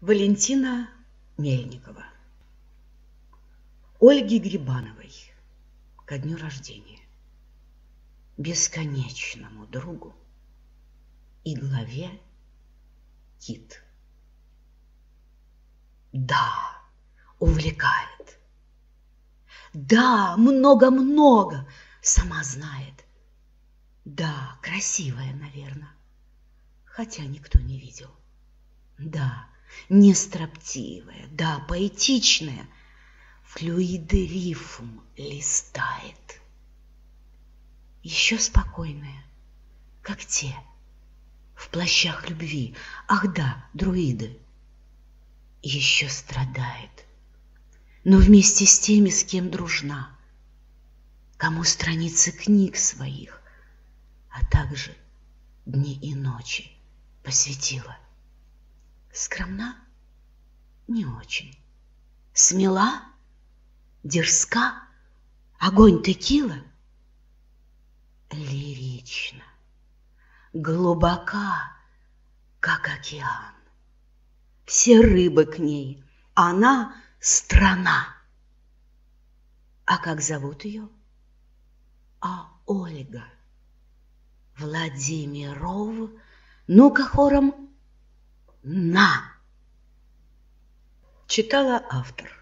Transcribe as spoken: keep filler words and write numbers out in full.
Валентина Мельникова. Ольге Грибановой ко дню рождения, бесконечному другу и главе Кит. Да, увлекает. Да, много-много, сама знает. Да, красивая, наверное, хотя никто не видел. Да, не строптивая, да, поэтичная, флюиды рифм листает. Еще спокойная, как те, в плащах любви, ах да, друиды. Еще страдает, но вместе с теми, с кем дружна, кому страницы книг своих, а также дни и ночи посвятила. Скромна? Не очень. Смела? Дерзка? Огонь текила? Лирична, глубока, как океан. Все рыбы к ней, она страна. А как зовут ее? А Ольга Владимиров. Ну-ка хором: на! Читала автор.